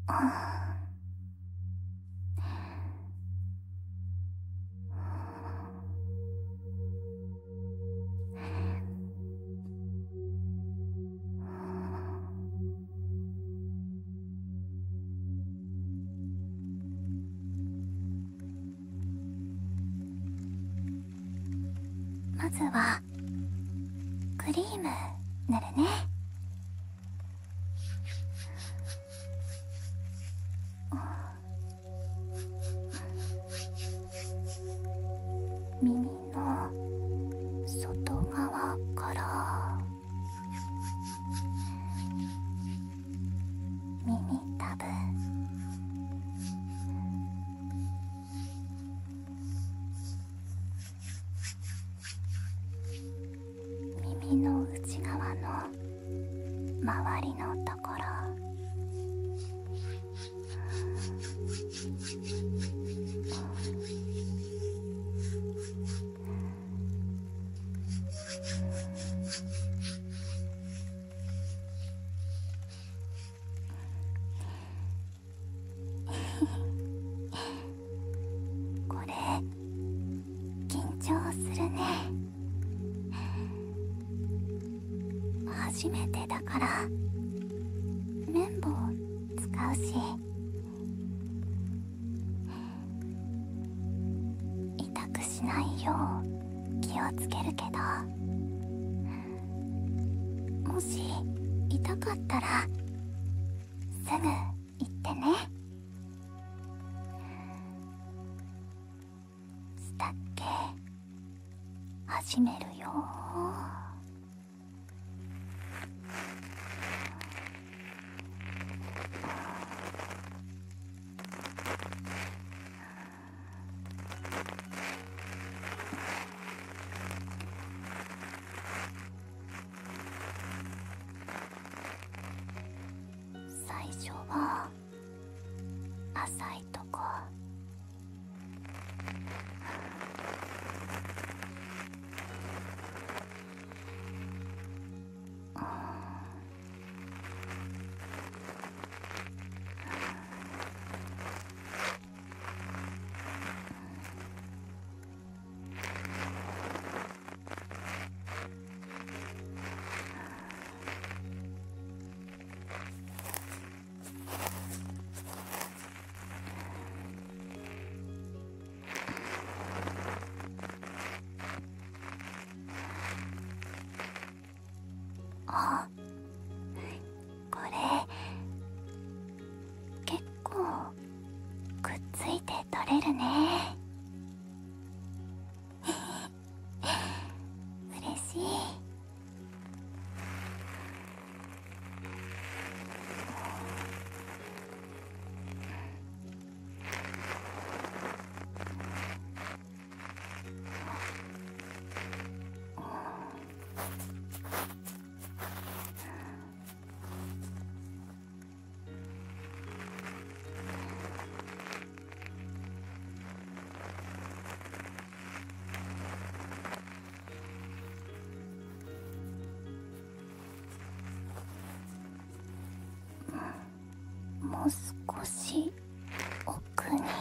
まずはクリーム塗るね。耳の外側から耳たぶ、耳の内側の周りのところ、これ緊張するね。初めてだから綿棒使うし、痛くしないよう気をつけるけど、もし痛かったらすぐ言ってね。したっけ、始めるよ。最初は浅いとこ、あ、これ結構くっついて取れるね。嬉しい。もう少し奥に。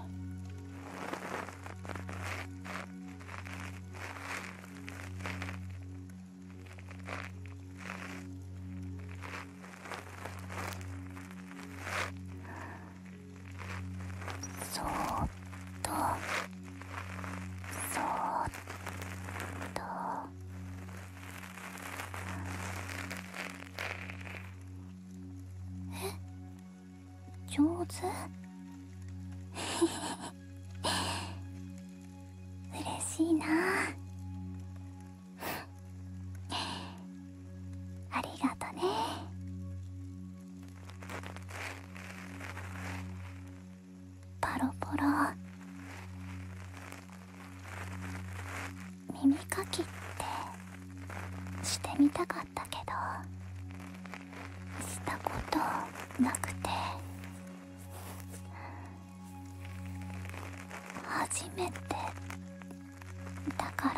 そーっとそーっと。上手。嬉しいな。ありがとね。パロポロ、耳かきってしてみたかったけどしたことなくて、初めてだから。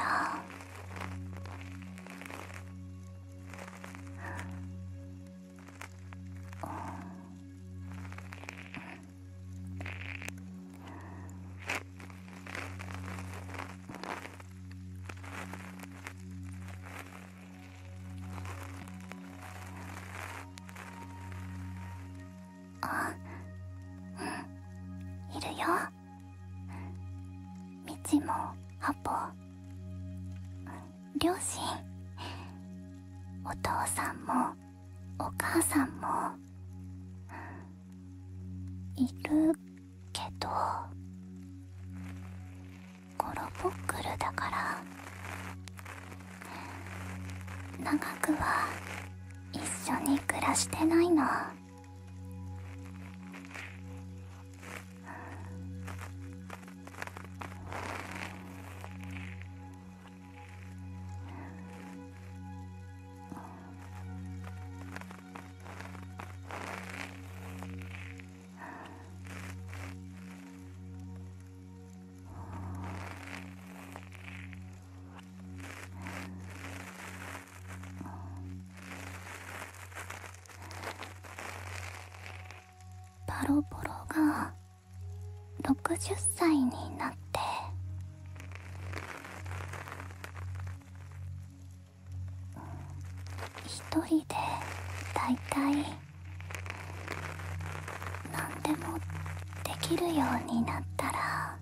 ちもハポ、両親、お父さんもお母さんもいるけど、コロボックルだから長くは一緒に暮らしてないの。パロポロが60歳になって一人でだいたい何でもできるようになったら、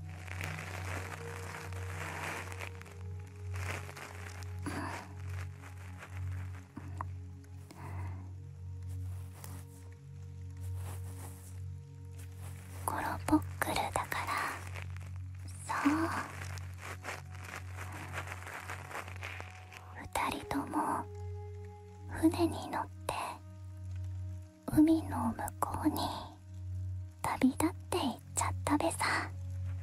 コロボックルだから、そう二人とも船に乗って海の向こうに旅立っていっちゃったべさ。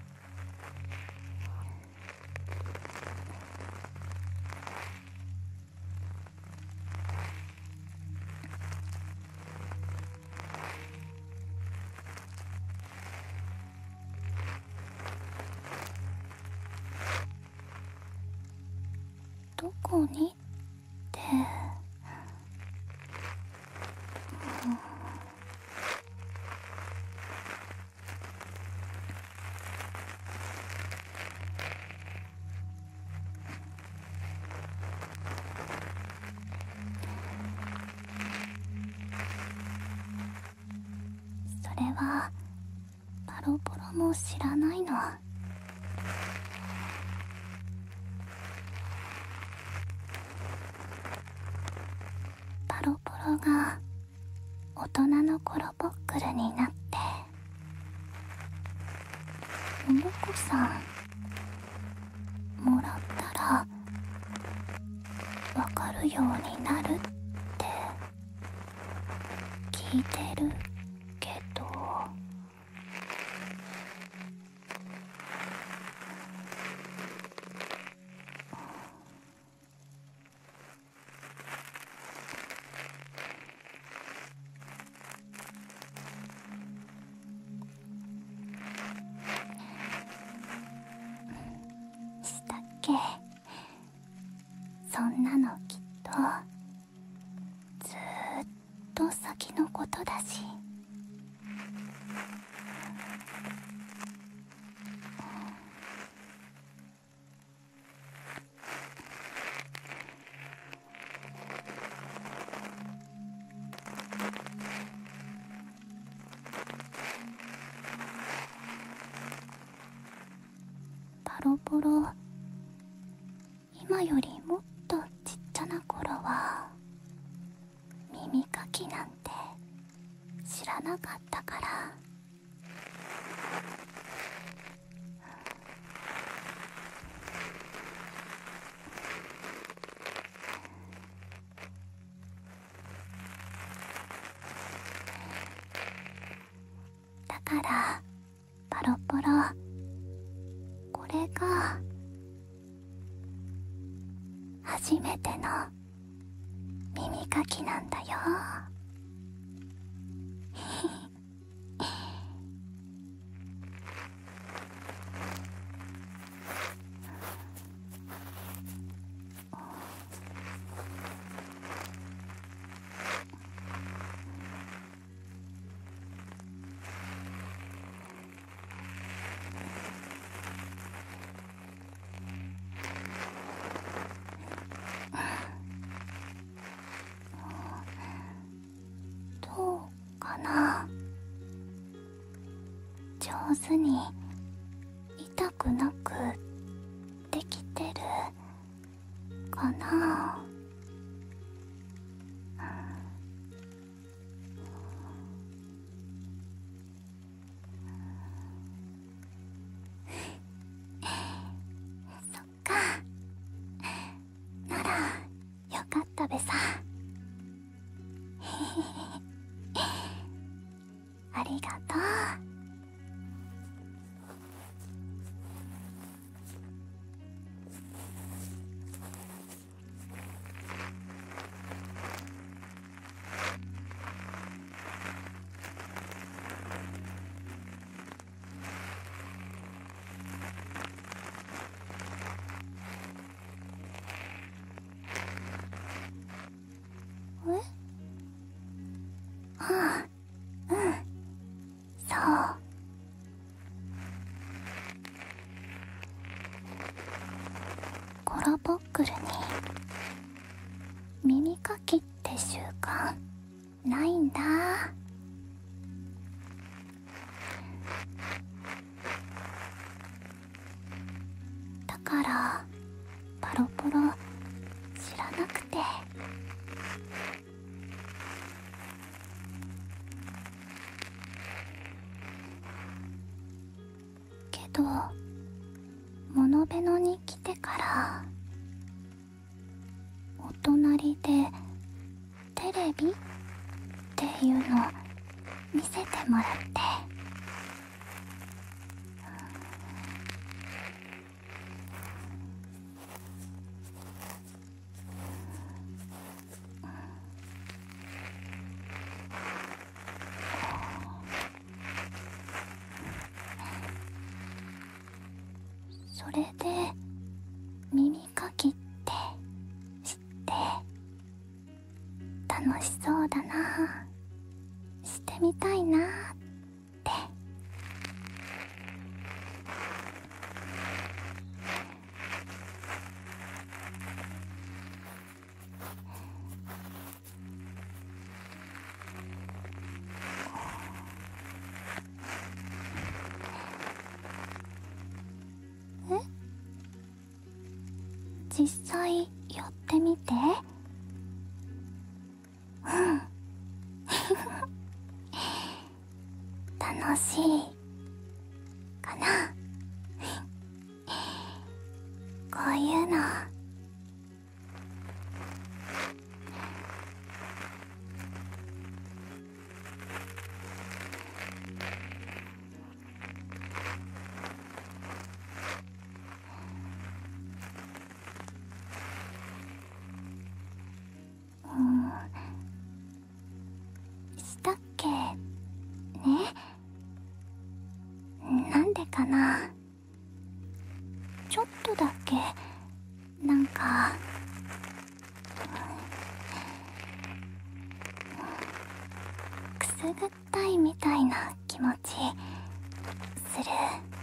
どこにって、それはパロポロも知らないの。パロポロが大人のコロボックルになって、おもこさんもらったらわかるようになるって聞いてるけど、したっけ。そんなのきっとずーっと先のことだし。パロポロ、今よりもっとちっちゃな頃は耳かきなんて知らなかったから。だからパロポロ、これが初めての耳かきなんだよ。どうかな。上手に痛くなくな。そっか。ならよかったべさ。ありがとう。え？ああ、うん、そう。コロボックルに耳かきって習慣ないんだ。だからパロポロ知らなくて。けど物部野に来てからお隣でテレビっていうの見せてもらって、それで耳かきって知って楽しそうだな、してみたいなって。え？実際やってみて。うん。楽しいかな。こういうの。したっけね。なんでかな。ちょっとだけなんかくすぐったいみたいな気持ちする。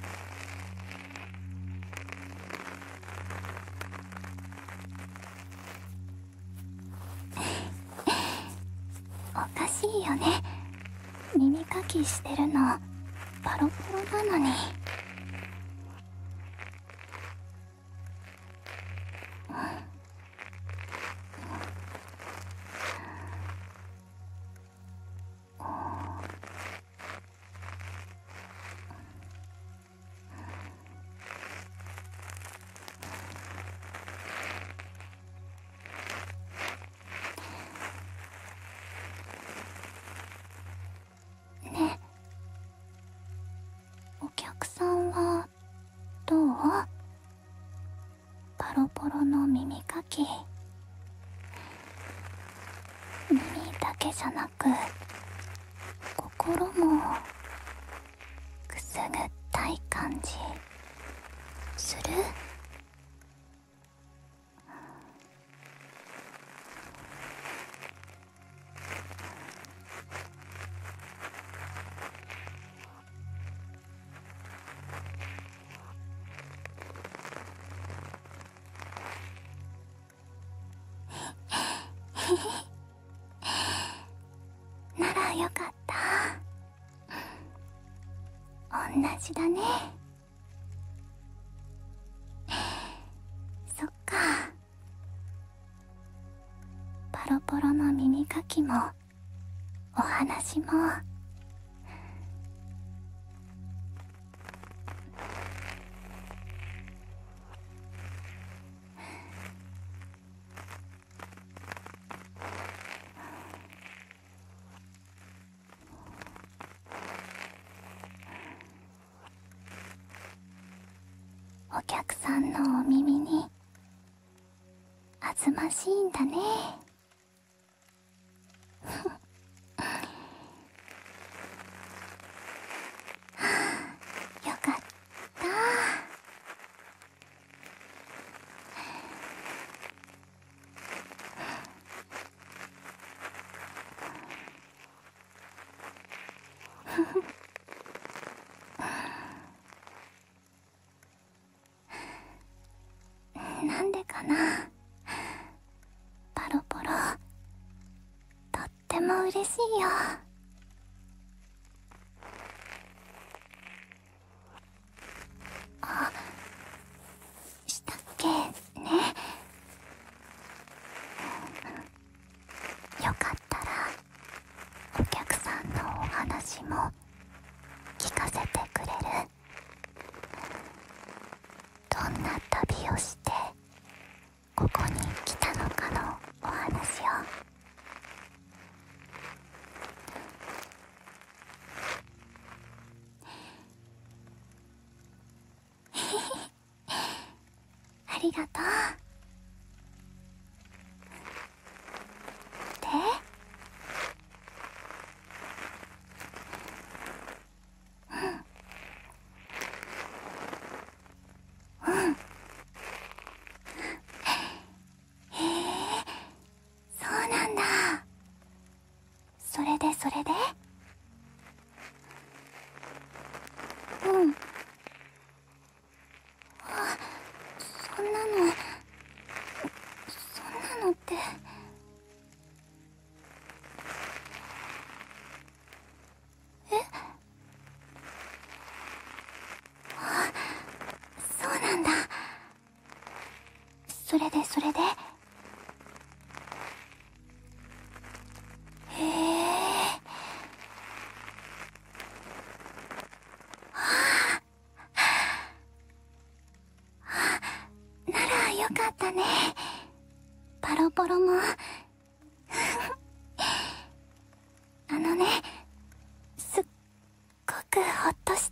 おかしいよね。耳かきしてるのパロポロなのに。ね、お客さんはどう？パロポロの耳かき。耳だけじゃなく心もくすぐったい感じする？ならよかった。同じだね。そっか。 ポロの耳かきもお話もお客さんのお耳にあずましいんだね。よかった。なんでかな、パロポロ、とっても嬉しいよ。あ、したっけね。よかったらお客さんのお話も聞かせてくれる？どんな旅をしてここに来たのかのお話を。ありがとう。で、そうなんだ。それでそれで、うん。あ、そんなのって。え？あ、そうなんだ。それでそれで、へえ。ならよかったね。パロポロもあのね、すっごくほっとした。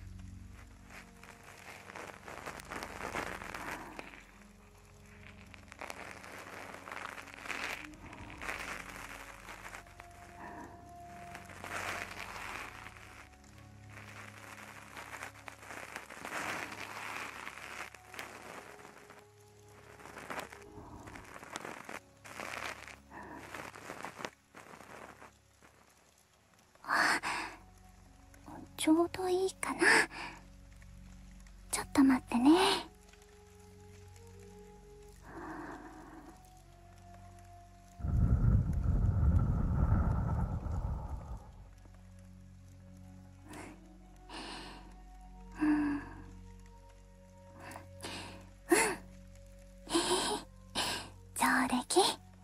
ちょうどいいかな。ちょっと待ってね。上出来。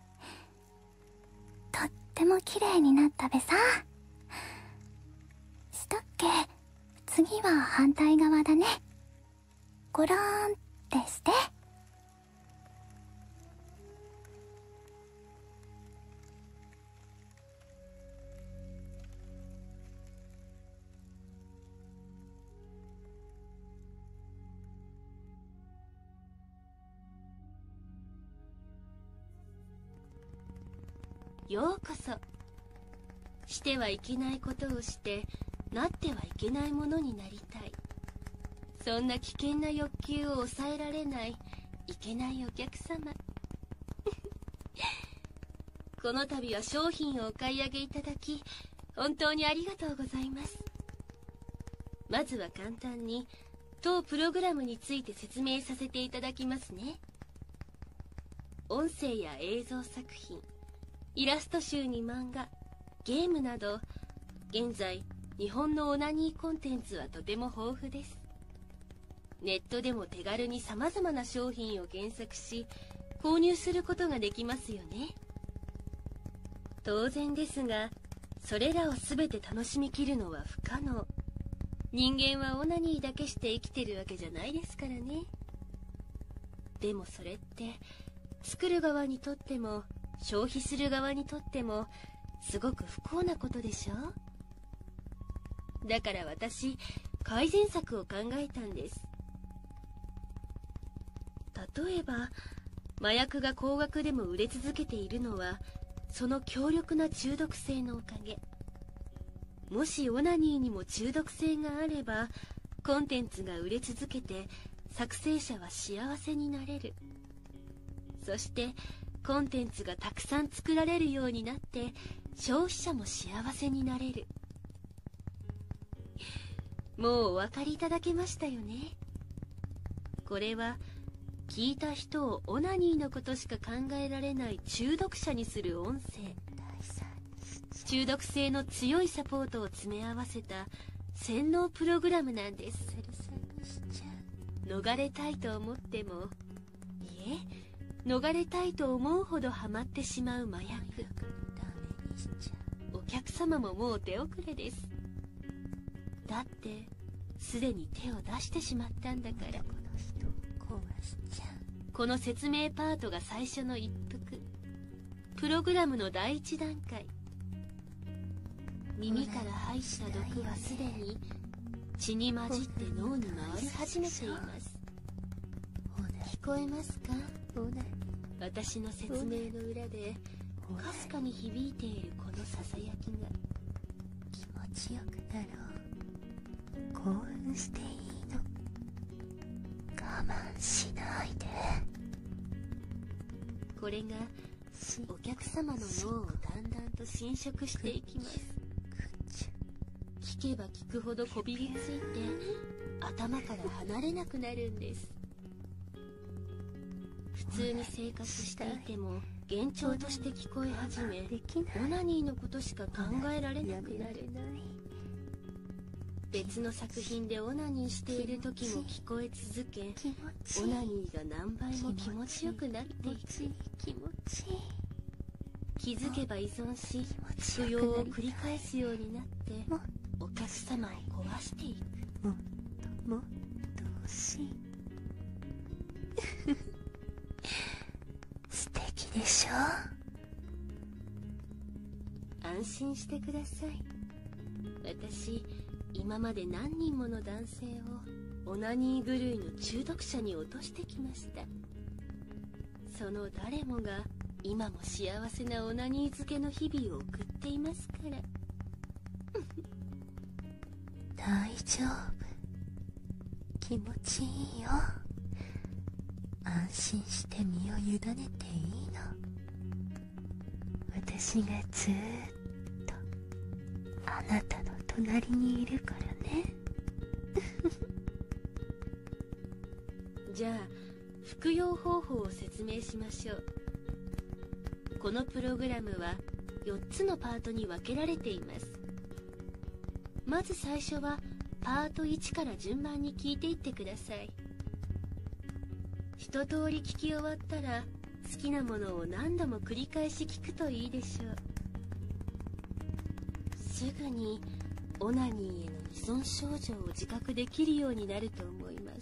とっても綺麗になったべさ。したっけ？次は反対側だね。ゴローンってして。 ようこそ。してはいけないことをしてなってはいけないものになりたい、そんな危険な欲求を抑えられないいけないお客様この度は商品をお買い上げいただき本当にありがとうございます。まずは簡単に当プログラムについて説明させていただきますね。音声や映像作品、イラスト集に漫画、ゲームなど現在日本のオナニーコンテンツはとても豊富です。ネットでも手軽にさまざまな商品を検索し購入することができますよね。 当然ですが、それらを全て楽しみきるのは不可能。人間はオナニーだけして生きてるわけじゃないですからね。でもそれって作る側にとっても消費する側にとってもすごく不幸なことでしょ。だから私、改善策を考えたんです。例えば麻薬が高額でも売れ続けているのはその強力な中毒性のおかげ。もしオナニーにも中毒性があればコンテンツが売れ続けて作成者は幸せになれる。そしてコンテンツがたくさん作られるようになって消費者も幸せになれる。もうお分かりいただけましたよね。これは聞いた人をオナニーのことしか考えられない中毒者にする音声。中毒性の強いサポートを詰め合わせた洗脳プログラムなんです。逃れたいと思っても、いえ、逃れたいと思うほどハマってしまう麻薬。お客様ももう手遅れです。だってすでに手を出してしまったんだから。この説明パートが最初の一服。プログラムの第一段階。耳から入った毒はすでに血に混じって脳に回り始めています。聞こえますか？私の説明の裏でかすかに響いているこのささやきが。 気持ちよくなろう。興奮していいの。我慢しないで。 これがお客様の脳をだんだんと侵食していきます。聞けば聞くほどこびりついて頭から離れなくなるんです。普通に生活していても幻聴として聞こえ始め、オナニーのことしか考えられなくなる。別の作品でオナニーしている時も聞こえ続け、オナニーが何倍も気持ちよくなっていく。気づけば依存し服用を繰り返すようになってお客様を壊していく。 もっともっと欲しい。素敵でしょ。 安心してください。私今まで何人もの男性をオナニー狂いの中毒者に落としてきました。その誰もが今も幸せなオナニー漬けの日々を送っていますから。 大丈夫。気持ちいいよ。安心して身を委ねていいの。私がずーっとあなたの隣にいるからね。 じゃあ服用方法を説明しましょう。このプログラムは4つのパートに分けられています。まず最初はパート1から順番に聞いていってください。一通り聞き終わったら好きなものを何度も繰り返し聞くといいでしょう。すぐにオナニーへの依存症状を自覚できるようになると思います。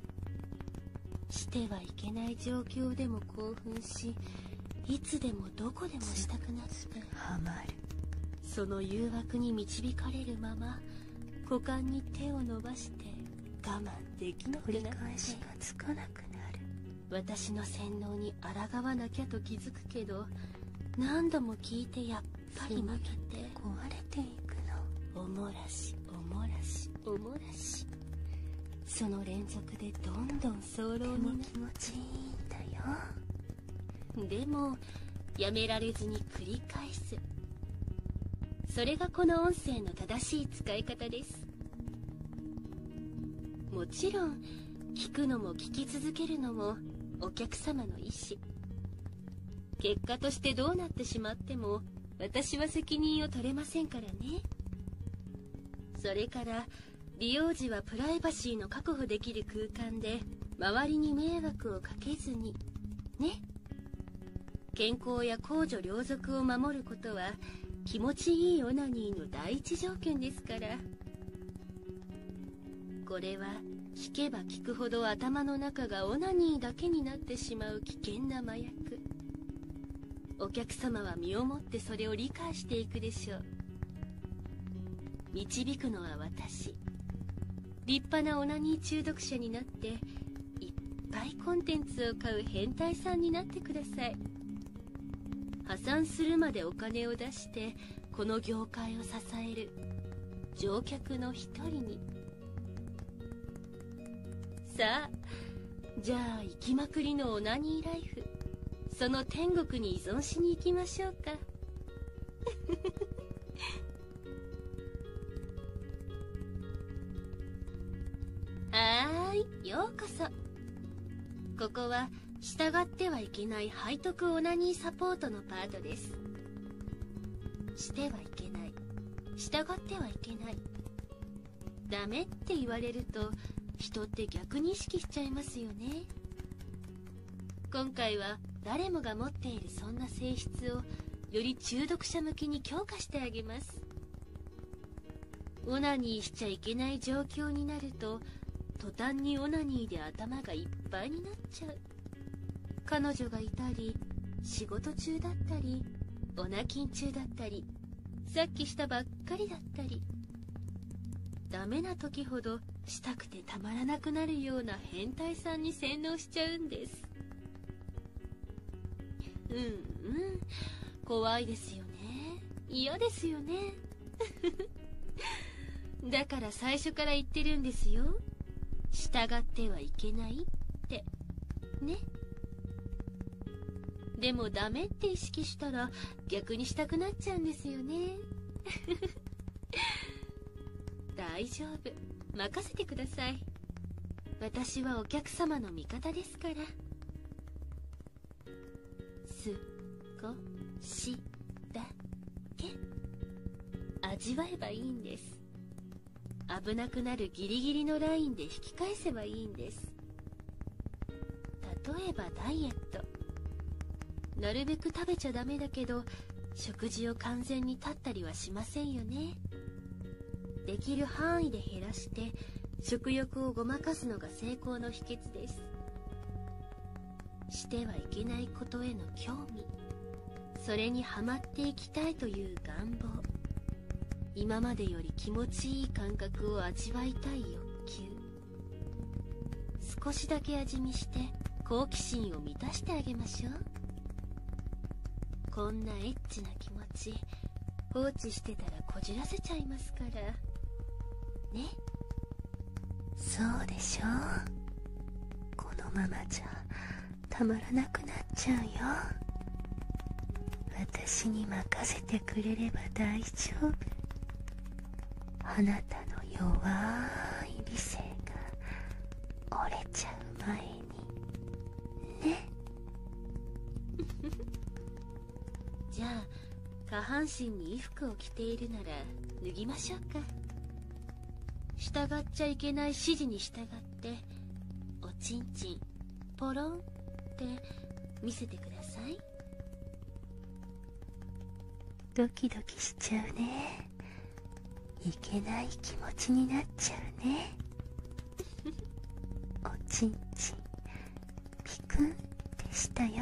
してはいけない状況でも興奮し、いつでもどこでもしたくなってハマる。 その誘惑に導かれるまま股間に手を伸ばして我慢できなくなって、 繰り返しがつかなくなる。 私の洗脳に抗わなきゃと気づくけど、何度も聞いてやっぱり負けて壊れていくの。 おもらしおもらしおもらし、その連続でどんどん早漏になって、 気持ちいいんだよ。 でもやめられずに繰り返す。それがこの音声の正しい使い方です。もちろん聞くのも聞き続けるのもお客様の意思。結果としてどうなってしまっても私は責任を取れませんからね。それから利用時はプライバシーの確保できる空間で周りに迷惑をかけずにね。 健康や公序良俗を守ることは気持ちいいオナニーの第一条件ですから。これは聞けば聞くほど頭の中がオナニーだけになってしまう危険な麻薬。お客様は身をもってそれを理解していくでしょう。導くのは私。立派なオナニー中毒者になっていっぱいコンテンツを買う変態さんになってください。破産するまでお金を出してこの業界を支える乗客の一人に。さあ、じゃあ行きまくりのオナニーライフ、その天国に依存しに行きましょうか。はーい、ようこそ。ここは従ってはいけない背徳オナニーサポートのパートです。してはいけない、従ってはいけない、ダメって言われると人って逆に意識しちゃいますよね。今回は誰もが持っているそんな性質をより中毒者向けに強化してあげます。オナニーしちゃいけない状況になると途端にオナニーで頭がいっぱいになっちゃう。彼女がいたり、仕事中だったり、オナキン中だったり、さっきしたばっかりだったり、ダメな時ほどしたくてたまらなくなるような変態さんに洗脳しちゃうんです。怖いですよね。嫌ですよね。だから最初から言ってるんですよ。従ってはいけないってね。でもダメって意識したら逆にしたくなっちゃうんですよね。大丈夫、任せてください。私はお客様の味方ですから。少しだけ味わえばいいんです。危なくなるギリギリのラインで引き返せばいいんです。例えばダイエット。なるべく食べちゃダメだけど食事を完全に断ったりはしませんよね。できる範囲で減らして食欲をごまかすのが成功の秘訣です。してはいけないことへの興味、それにハマっていきたいという願望、今までより気持ちいい感覚を味わいたい欲求、少しだけ味見して好奇心を満たしてあげましょう。こんなエッチな気持ち放置してたらこじらせちゃいますからね。 そうでしょう。このままじゃたまらなくなっちゃうよ。私に任せてくれれば大丈夫。あなたの弱い理性が折れちゃう前にね。 じゃあ下半身に衣服を着ているなら脱ぎましょうか。従っちゃいけない指示に従っておちんちんポロンって見せてください。 ドキドキしちゃうね。いけない気持ちになっちゃうね。おちんちんピクンってしたよ。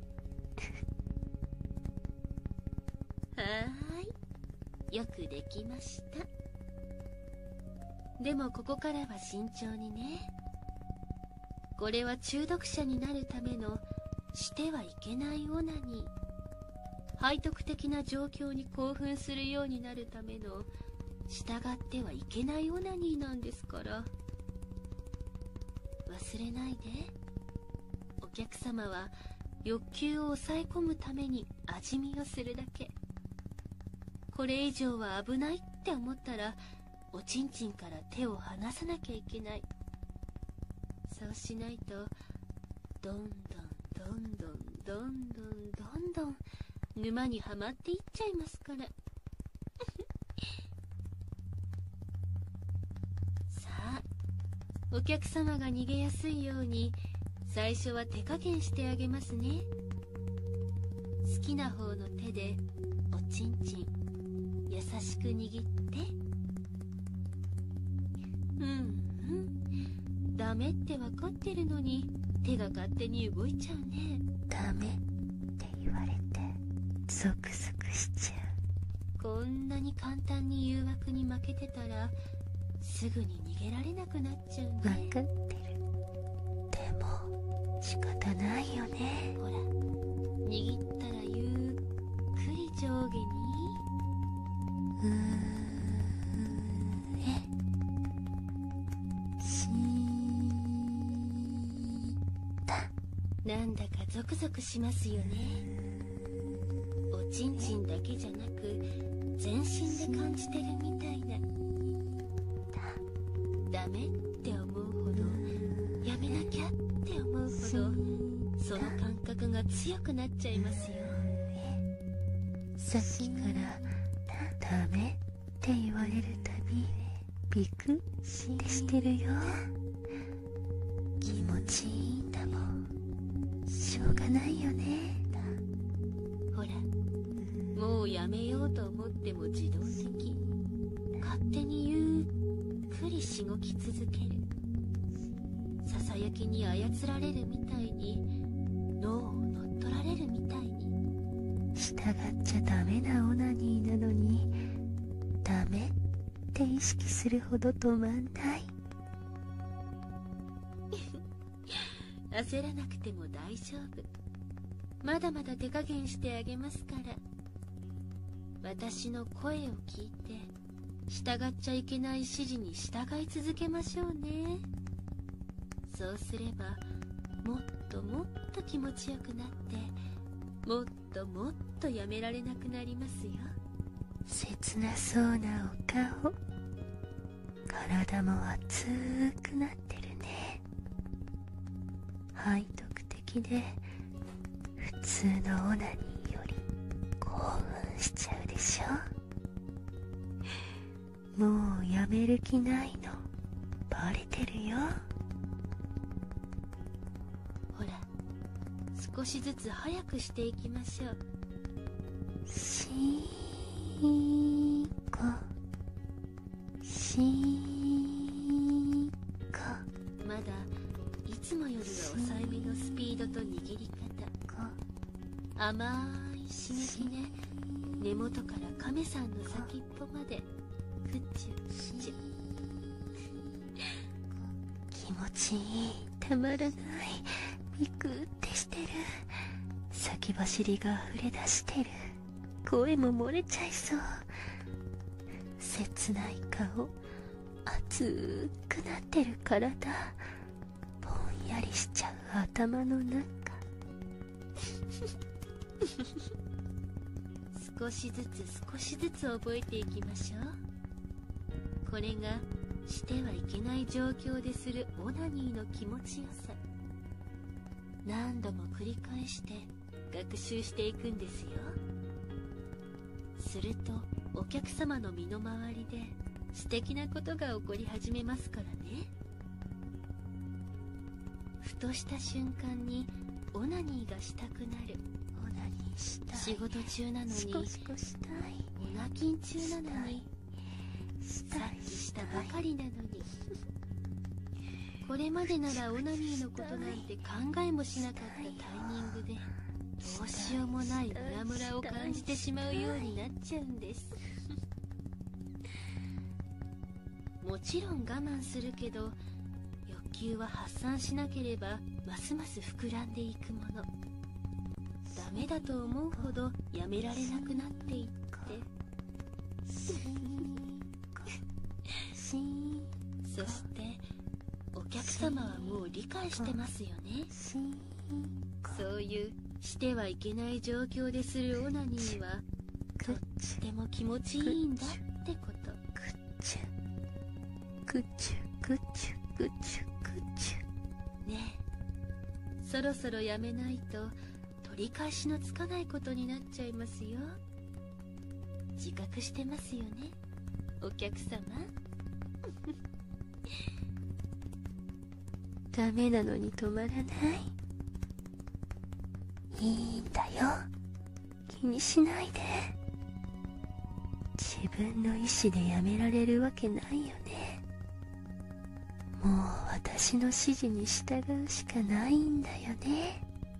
はーい、よくできました。でもここからは慎重にね。これは中毒者になるためのしてはいけないオナニー、背徳的な状況に興奮するようになるための従ってはいけないオナニーなんですから。忘れないで。お客様は欲求を抑え込むために味見をするだけ。これ以上は危ないって思ったらおちんちんから手を離さなきゃいけない。そうしないとどんどんどんどんどんどんどんどん沼にはまっていっちゃいますから。さあ、お客様が逃げやすいように最初は手加減してあげますね。 きな方の手でおちんちん優しく握って。ダメって分かってるのに手が勝手に動いちゃうね。 ダメって言われてゾクゾクしちゃう。こんなに簡単に誘惑に負けてたらすぐに逃げられなくなっちゃうね。 分かってる。でも仕方ないよね。 ほら、握ったらゆっくり上下に。なんだかゾクゾクしますよね。おちんちんだけじゃなく全身で感じてるみたいな。ダメって思うほど、やめなきゃって思うほど、その感覚が強くなっちゃいますよ。 さっきからダメって言われるたびビクってしてるよ。気持ちいいんだもん。しょうがないよね。 ほら、もうやめようと思っても自動的、勝手にゆっくりしごき続ける。ささやきに操られるみたいに、脳を乗っ取られるみたいに。 従っちゃダメなオナニーなのに、ダメって意識するほど止まんない。 焦らなくても大丈夫。まだまだ手加減してあげますから。私の声を聞いて従っちゃいけない指示に従い続けましょうね。そうすればもっともっと気持ちよくなって、もっともっとやめられなくなりますよ。 切なそうなお顔、体も熱くなってるね。背徳的で普通のオナニーより興奮しちゃうでしょ。もうやめる気ないのバレてるよ。 ほら、少しずつ早くしていきましょう。 しーこしーこ。 まだいつもよりは抑えめのスピードと握り方。甘い刺激ね。根元から亀さんの先っぽまでくちゅくちゅ。 気持ちいい。たまらない。ビクってしてる。先走りが溢れ出してる。声も漏れちゃいそう。切ない顔、熱くなってる体、ぼんやりしちゃう頭の中。 少しずつ少しずつ覚えていきましょう。これがしてはいけない状況でするオナニーの気持ちよさ。何度も繰り返して学習していくんですよ。するとお客様の身の回りで素敵なことが起こり始めますからね。ふとした瞬間にオナニーがしたくなる。 オナニーしたい。 仕事中なのに、 シコシコしたい。 オナキン中なのに、さっきしたばかりなのに。これまでならオナニーのことなんて考えもしなかったタイミングでどうしようもないムラムラを感じてしまうようになっちゃうんです。もちろん我慢するけど、欲求は発散しなければますます膨らんでいくもの。ダメだと思うほどやめられなくなっていって、そしてお客様はもう理解してますよね。そういうしてはいけない状況でするオナニーはとっても気持ちいいんだってこと。 くちゅくちゅくちゅくちゅ。 ねえ、そろそろやめないと取り返しのつかないことになっちゃいますよ。自覚してますよね、お客様。 ダメなのに止まらない。いいんだよ。 気にしないで。自分の意志でやめられるわけないよね。もう私の指示に従うしかないんだよね。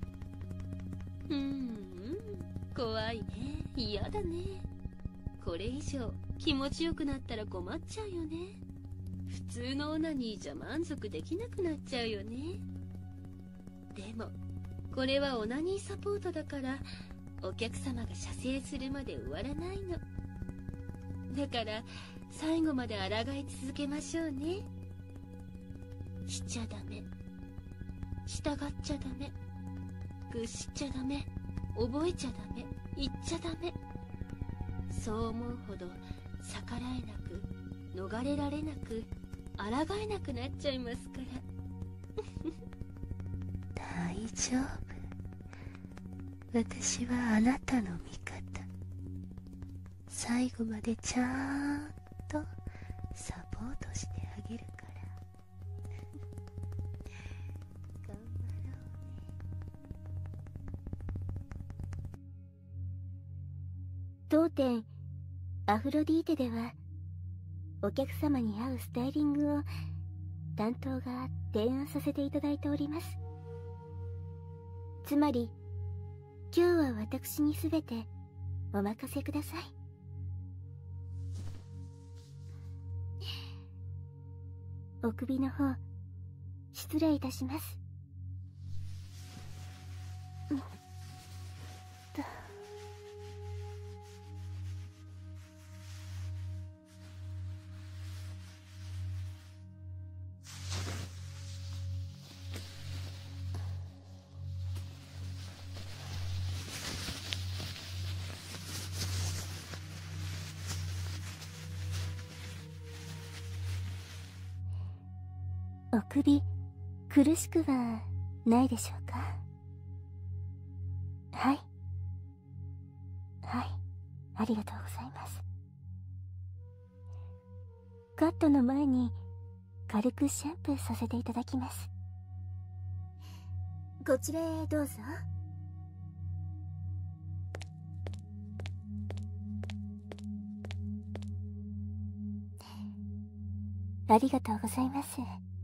怖いね。嫌だね。これ以上気持ちよくなったら困っちゃうよね。普通のオナニーじゃ満足できなくなっちゃうよね。でもこれはオナニーサポートだから、お客様が射精するまで終わらないの。だから最後まで抗い続けましょうね。しちゃダメ、従っちゃダメ、屈しちゃダメ、覚えちゃダメ、言っちゃダメ。そう思うほど逆らえなく、逃れられなく、抗えなくなっちゃいますから大丈夫。私はあなたの味方。最後までちゃんとサポートしてあげるから頑張ろうね。 当店アフロディーテでは、お客様に合うスタイリングを担当が提案させていただいております。つまり今日は私にすべてお任せください。お首の方失礼いたします。お首苦しくはないでしょうか。はいはい、ありがとうございます。カットの前に軽くシャンプーさせていただきます。こちらへどうぞ。ありがとうございます。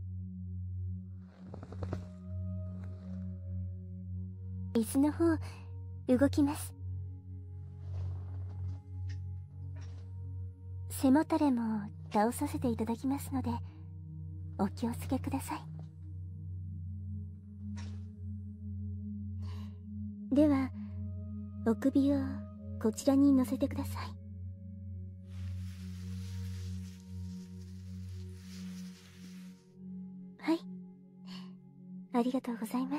椅子の方動きます。背もたれも倒させていただきますのでお気をつけください。ではお首をこちらに乗せてください。はい、ありがとうございます。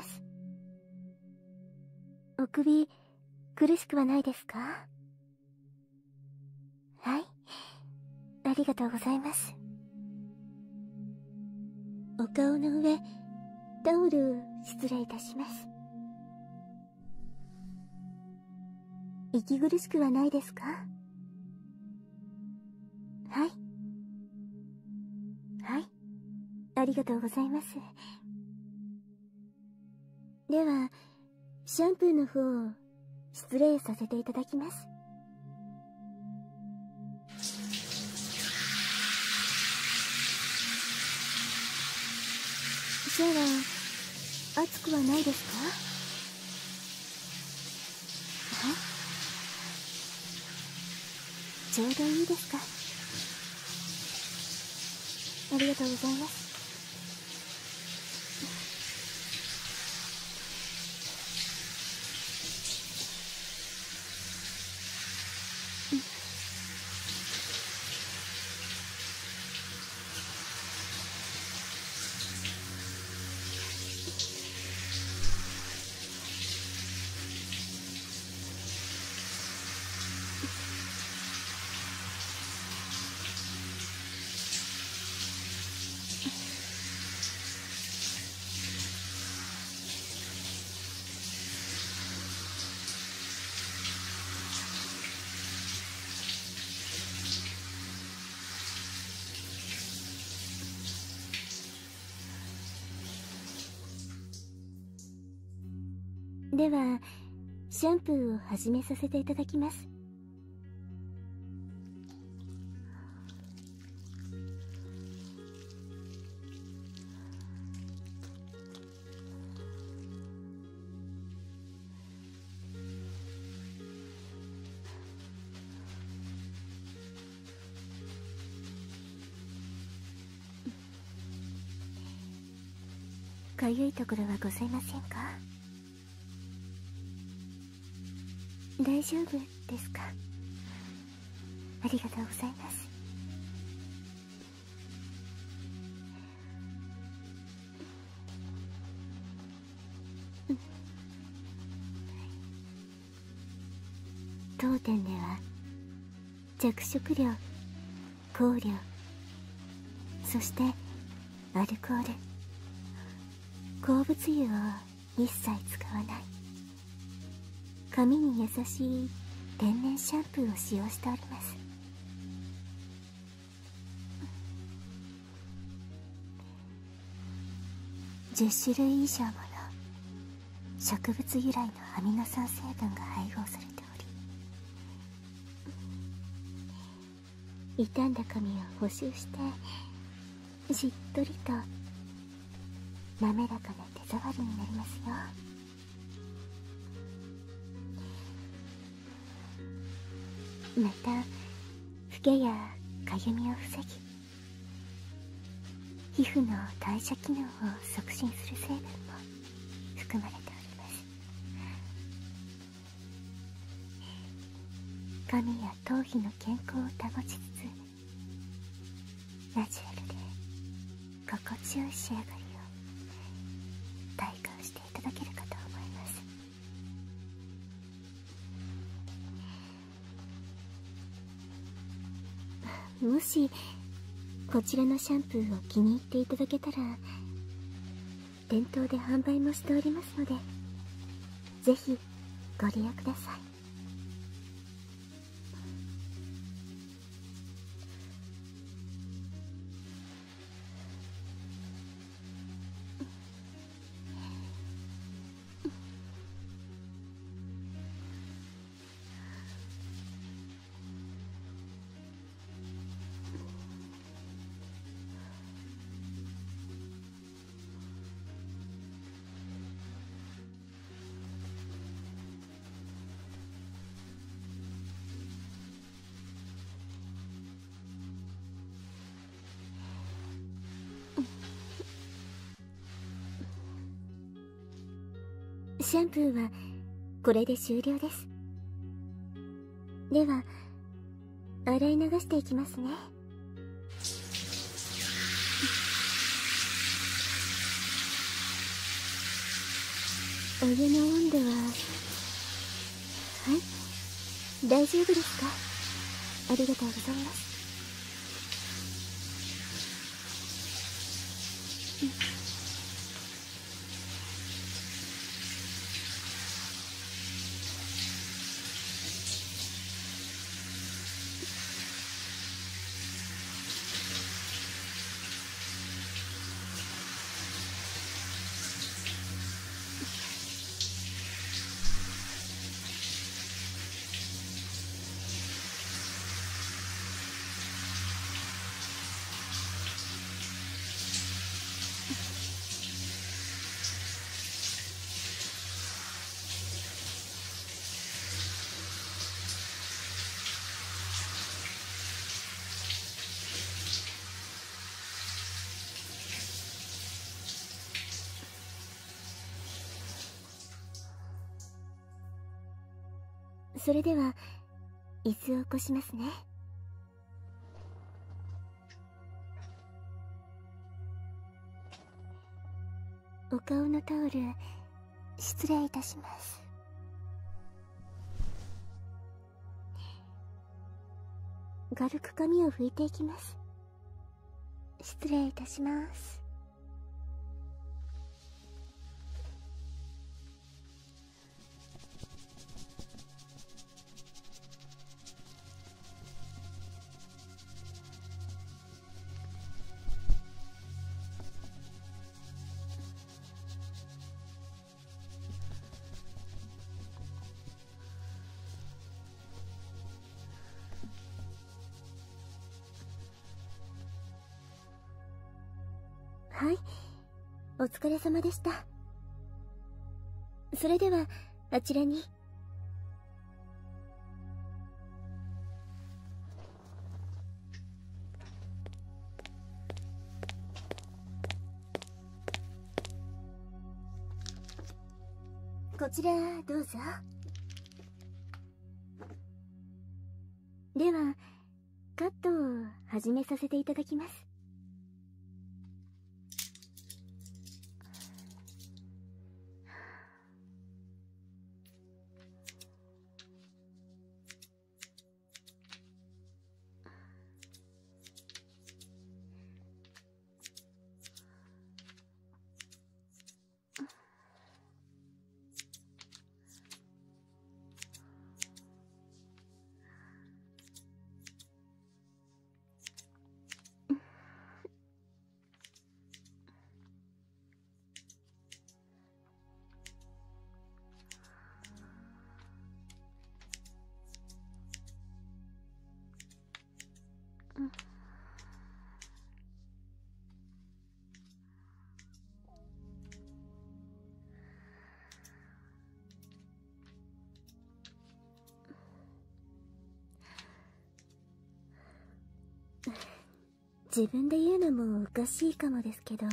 お首苦しくはないですか？はい、ありがとうございます。お顔の上タオル失礼いたします。息苦しくはないですか？はいはい、ありがとうございます。ではシャンプーの方失礼させていただきます。シャワー熱くはないですか？はい、ちょうどいいですか。ありがとうございます。ではシャンプーを始めさせていただきます。かゆいところはございませんか？大丈夫ですか？ありがとうございます。当店では着色料、香料、そしてアルコール、鉱物油を一切使わない髪に優しい天然シャンプーを使用しております。10種類以上もの植物由来のアミノ酸成分が配合されており、傷んだ髪を補修してしっとりと滑らかな手触りになりますよ。また老けやかゆみを防ぎ、皮膚の代謝機能を促進する成分も含まれております。髪や頭皮の健康を保ちつつ、ナチュラルで心地よい仕上がりを体感していただけるかと思います。もしこちらのシャンプーを気に入っていただけたら、店頭で販売もしておりますので、ぜひご利用ください。シャンプーはこれで終了です。では洗い流していきますね。お湯の温度は、はい、大丈夫ですか？ありがとうございます。それでは椅子を起こしますね。お顔のタオル失礼いたします。軽く髪を拭いていきます。失礼いたします。 はい、お疲れ様でした。それではあちらに。こちらどうぞ。ではカットを始めさせていただきます。自分で言うのもおかしいかもですけど、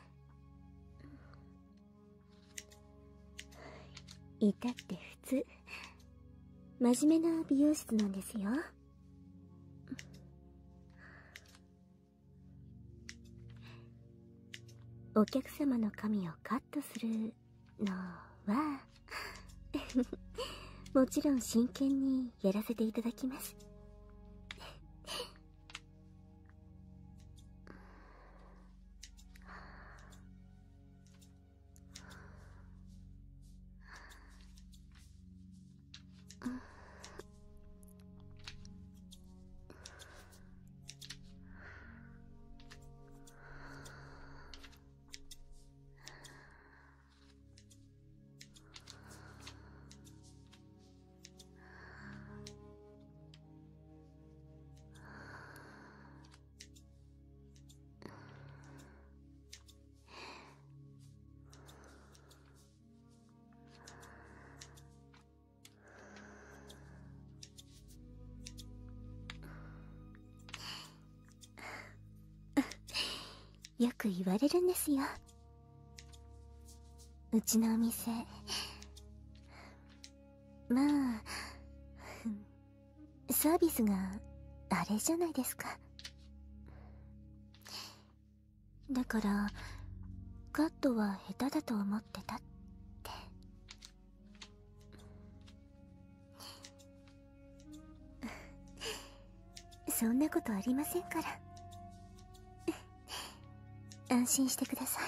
至って普通、真面目な美容室なんですよ。お客様の髪をカットするのはもちろん真剣にやらせていただきます。よく言われるんですよ。うちのお店、まあサービスがあれじゃないですか。だからカットは下手だと思ってたって。そんなことありませんから。安心してください。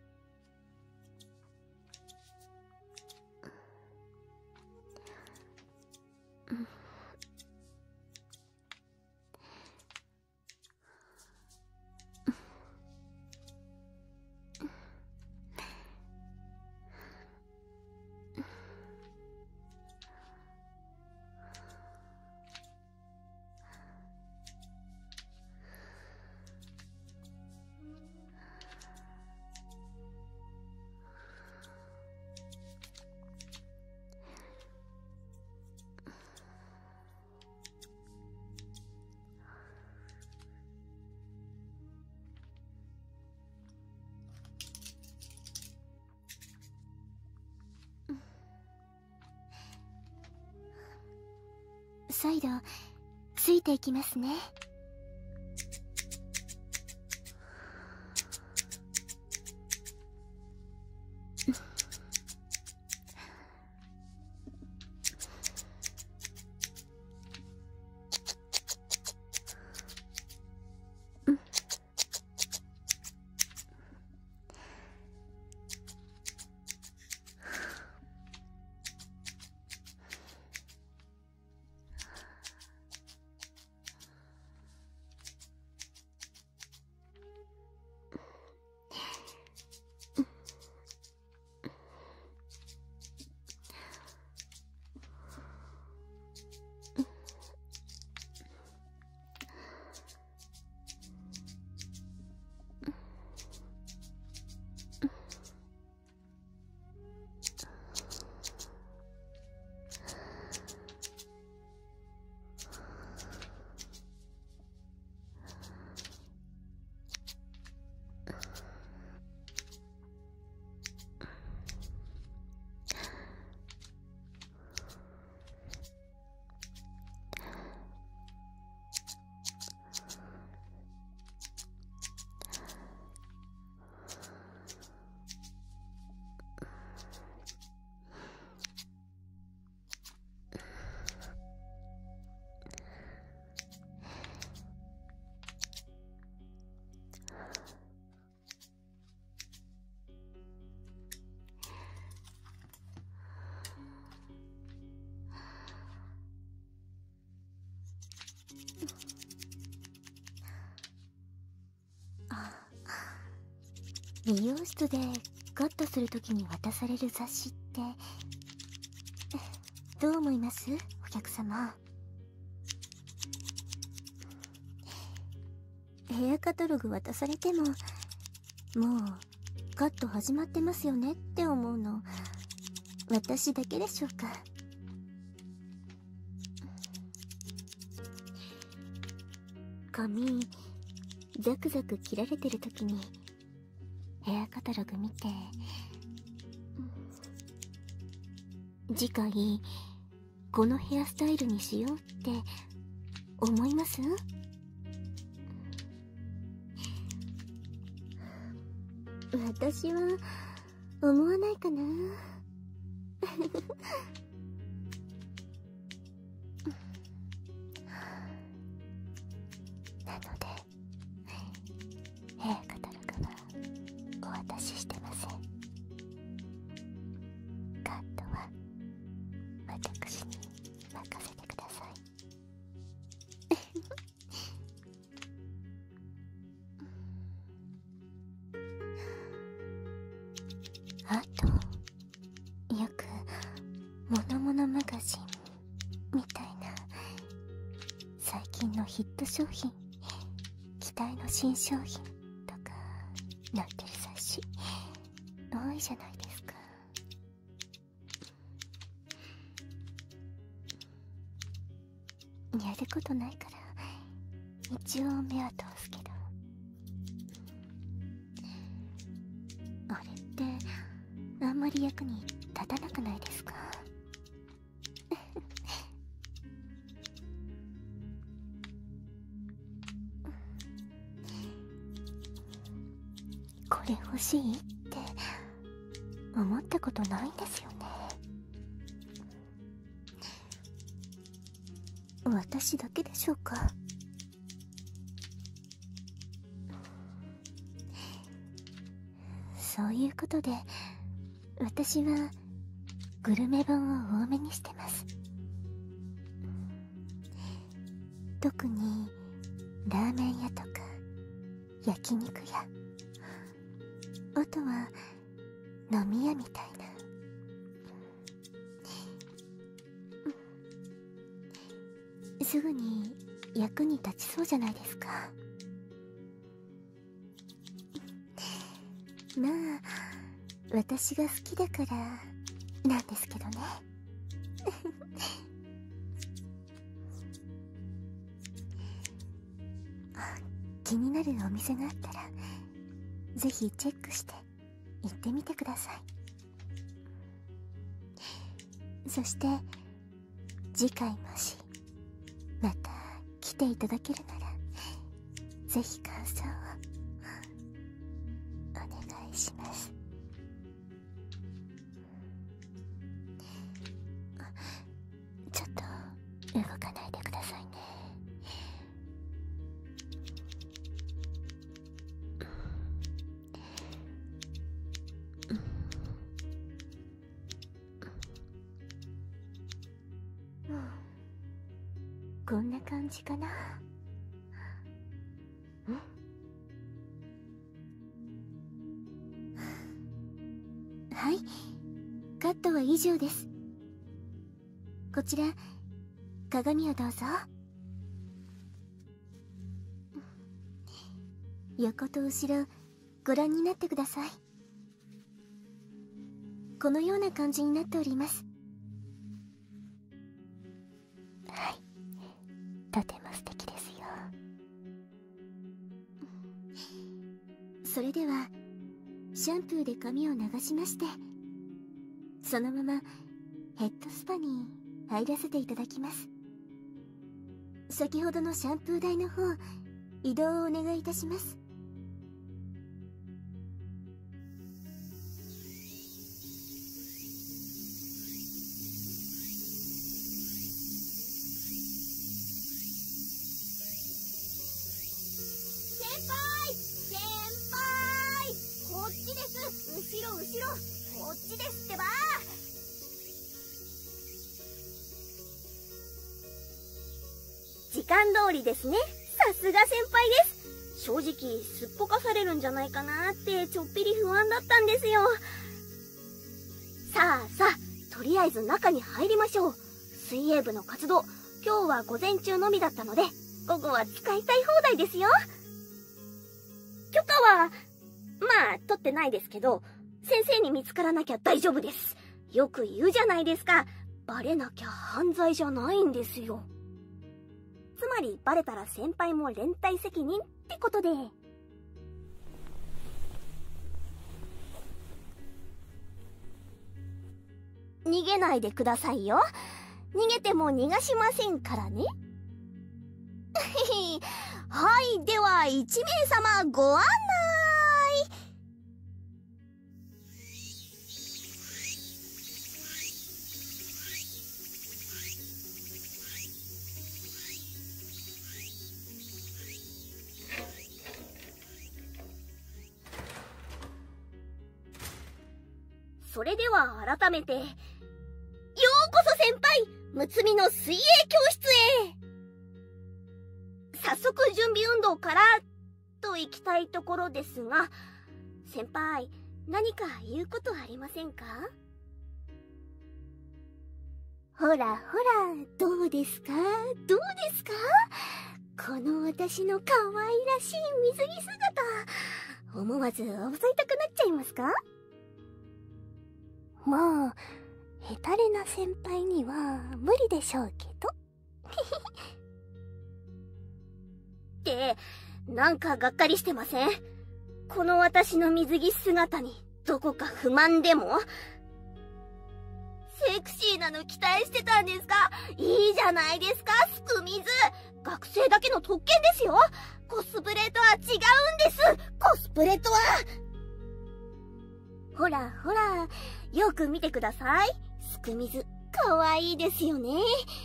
再度ついていきますね。 美容室でカットするときに渡される雑誌ってどう思います、お客様？ヘアカタログ渡されても、もうカット始まってますよねって思うの私だけでしょうか？髪ザクザク切られてる時にヘアカタログ見て、次回このヘアスタイルにしようって思います？私は思わないかな。なのでヘアカタログはお渡ししてません。カットは私に任せてください。あと、よくモノモノマガジンみたいな最近のヒット商品、期待の新商品とか載ってる雑誌多いじゃないですか。やることないから一応目は通すけど、あれってあんまり役に立たなくないですか？これ欲しいって思ったことないんですよね。私だけでしょうか？そういうことで私はグルメ本を多めにしてます。特にラーメン屋とか焼肉屋、あとは飲み屋みたいな、すぐに役に立ちそうじゃないですか。まあ私が好きだからなんですけどね。気になるお店があったらぜひチェックして行ってみてください。そして次回もしまた来ていただけるならぜひ感想をお願いします。ちょっと動かないでくださいね。こんな感じかな。はい、カットは以上です。こちら鏡をどうぞ。横と後ろご覧になってください。このような感じになっております。はい、とても素敵ですよ。それではシャンプーで髪を流しまして、そのままヘッドスパに入らせていただきます。先ほどのシャンプー台の方移動をお願いいたします。 こっちです。後ろ後ろ、こっちですってば。時間通りですね。さすが先輩です。 正直すっぽかされるんじゃないかなってちょっぴり不安だったんですよ。さあ、とりあえず中に入りましょう。水泳部の活動、今日は午前中のみだったので、午後は使いたい放題ですよ。許可は、まあ、取ってないですけど、先生に見つからなきゃ大丈夫です。よく言うじゃないですか。バレなきゃ犯罪じゃないんですよ。つまり、バレたら先輩も連帯責任ってことで。逃げないでくださいよ。逃げても逃がしませんからね。はい、では1名様ご案内。それでは改めて、ようこそ先輩、むつみの水泳教室へ。早速準備運動からと行きたいところですが、先輩、何か言うことありませんか？ほらほら、どうですか？どうですか？この私の可愛らしい水着姿、思わず襲いたくなっちゃいますか？ まあ、ヘタレな先輩には無理でしょうけど。 って、なんかがっかりしてません？この私の水着姿にどこか不満でも？セクシーなの期待してたんですか？いいじゃないですか、すくみず。学生だけの特権ですよ。コスプレとは違うんです。コスプレとは。ほらほら、よく見てください。すくみず、かわいいですよね。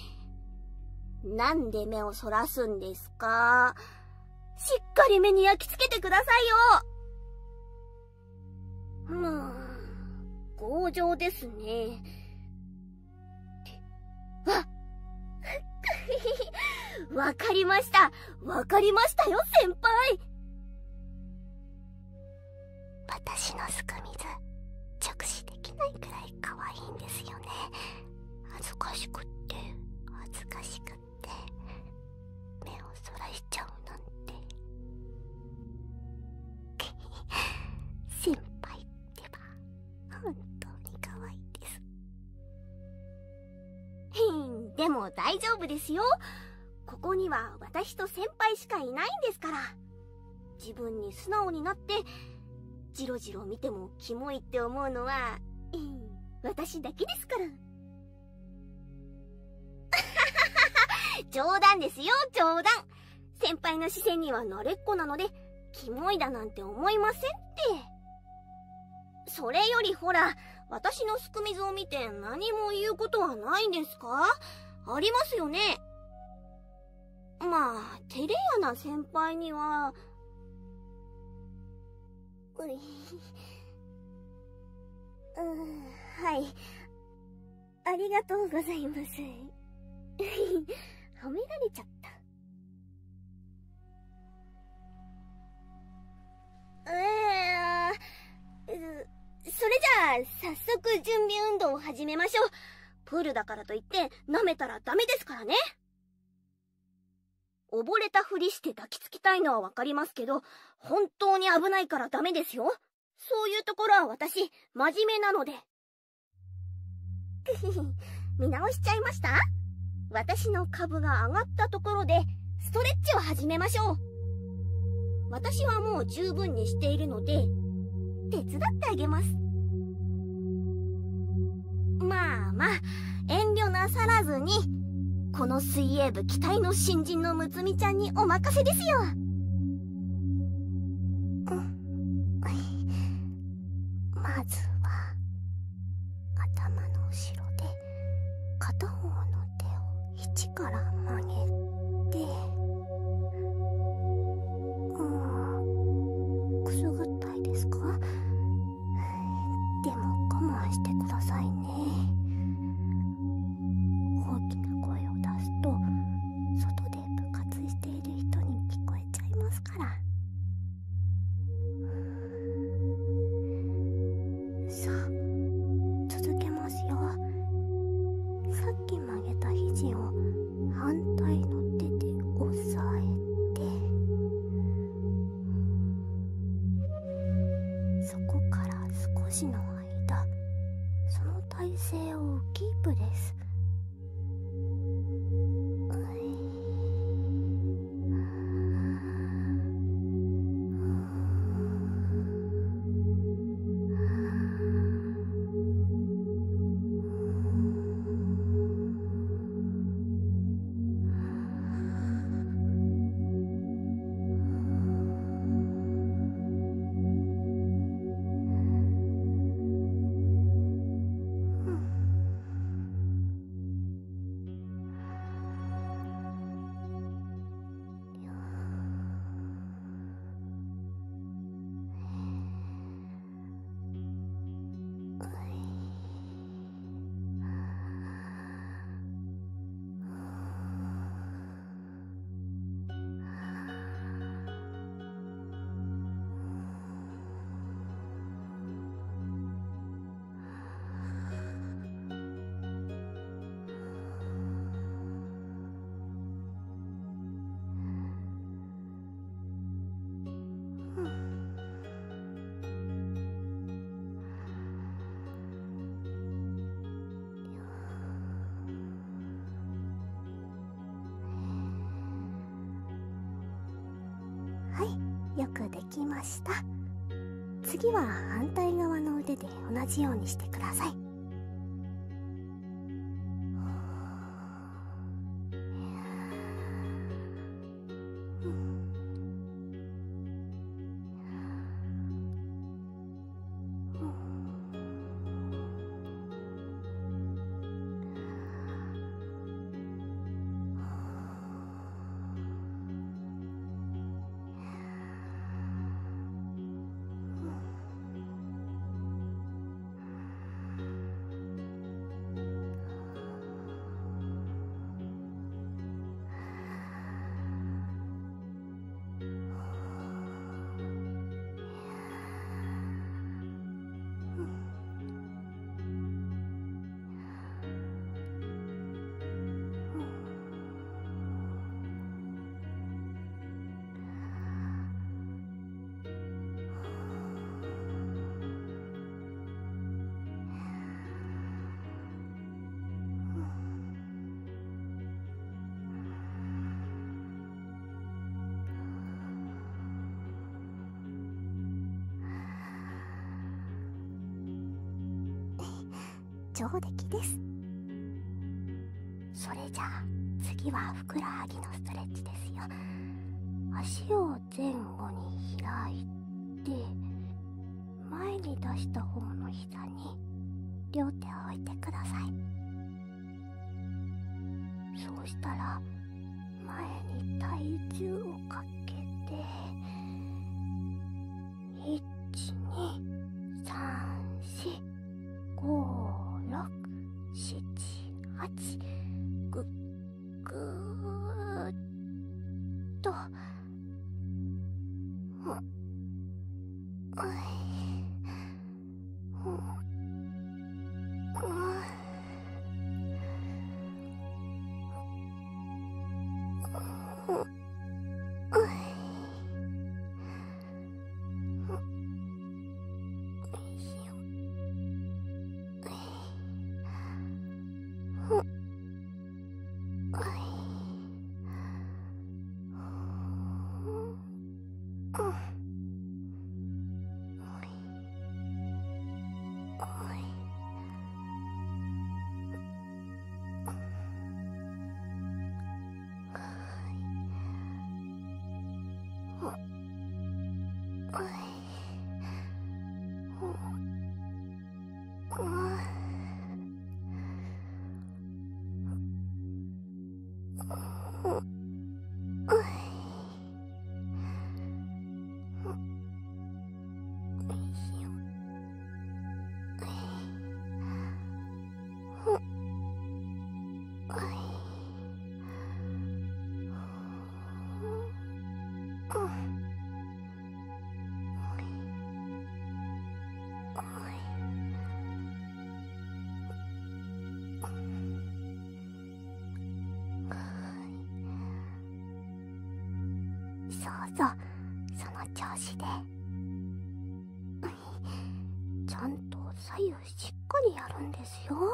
なんで目をそらすんですか？しっかり目に焼き付けてくださいよ。強情ですね。わかりました。わかりましたよ、先輩。 私のすくみず、直視できないくらい可愛いんですよね。恥ずかしくって、恥ずかしくって、目をそらしちゃうなんて。先輩ってば、本当に可愛いです。 でも大丈夫ですよ。ここには私と先輩しかいないんですから。自分に素直になって、ジロジロ見てもキモいって思うのは、私だけですから。冗談ですよ、冗談。先輩の視線には慣れっこなので、キモいだなんて思いませんって。それよりほら、私のすくみずを見て何も言うことはないんですか？ありますよね。まあ、照れ屋な先輩には、はい。ありがとうございます。褒められちゃった。それじゃあ、早速準備運動を始めましょう。プールだからといって、舐めたらダメですからね。溺れたふりして抱きつきたいのはわかりますけど、本当に危ないからダメですよ。そういうところは私、真面目なので。見直しちゃいました？私の株が上がったところで、ストレッチを始めましょう。私はもう十分にしているので、手伝ってあげます。まあまあ、遠慮なさらずに、この水泳部期待の新人のむつみちゃんにお任せですよ。 まずは、頭の後ろで片方の手を肘から曲げて、くすぐったいですか？でも我慢してくださいね。大きな声を出すと、外で部活している人に聞こえちゃいますから。 しの間、その体勢をキープです。はい、よくできました。次は反対側の腕で同じようにしてください。上出来です。それじゃあ次はふくらはぎのストレッチですよ。足を前後に開いて、前に出した方の膝に両手を置いてください。そうしたら前に体重をかけて、1、2、3、4、5、6、7、8、ぐーっと、そうそう、その調子で。ちゃんと左右しっかりやるんですよ。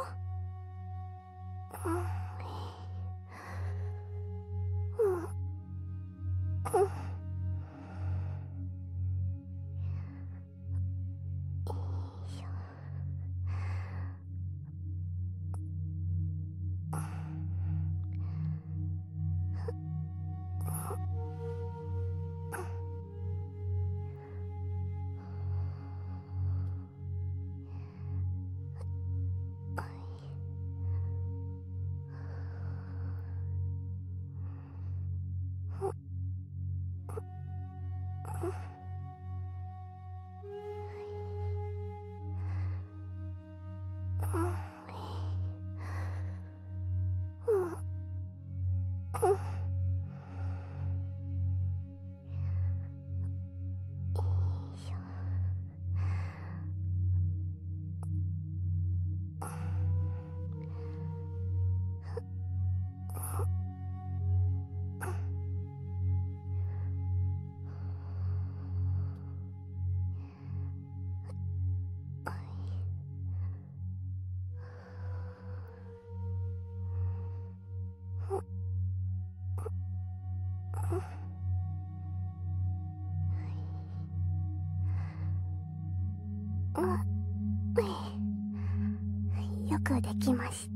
よくできました。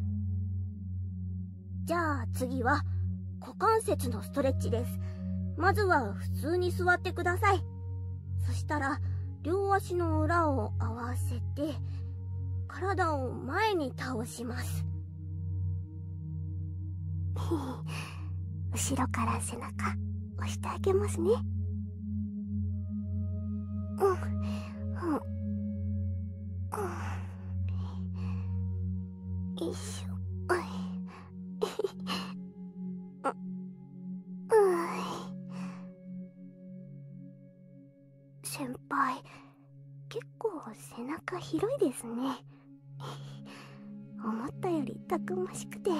じゃあ次は股関節のストレッチです。まずは普通に座ってください。そしたら両足の裏を合わせて体を前に倒します。 後ろから背中押してあげますね。よいしょ。先輩、結構背中広いですね。思ったよりたくましくて。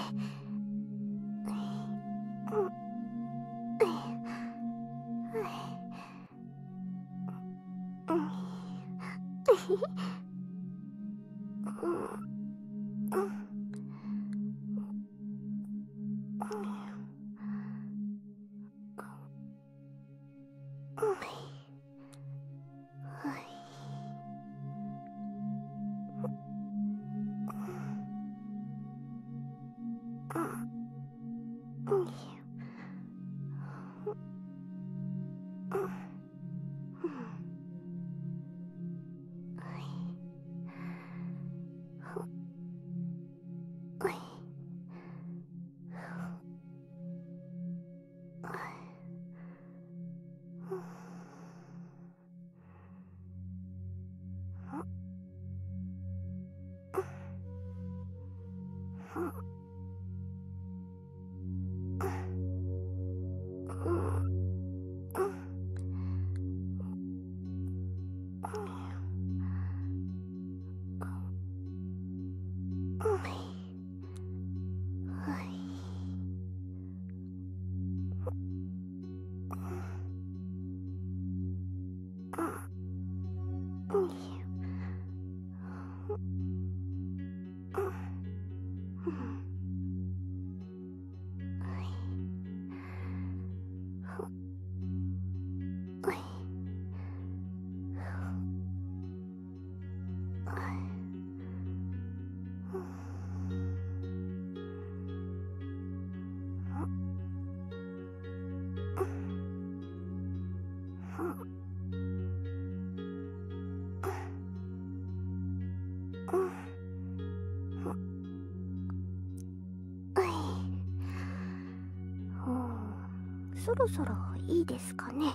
そろそろいいですかね。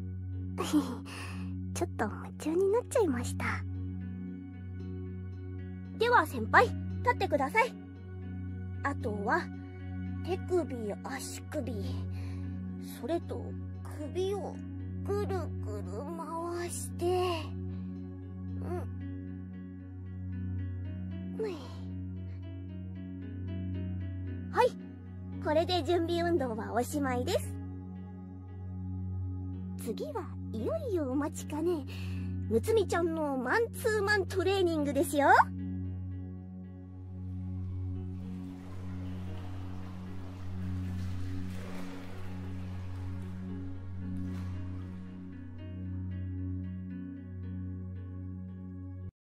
ちょっと夢中になっちゃいました。 では先輩、立ってください。あとは手首、足首、それと首をぐるぐる回して、はい、これで準備運動はおしまいです。次はいよいよお待ちかね、 むつみちゃんのマンツーマントレーニングですよ。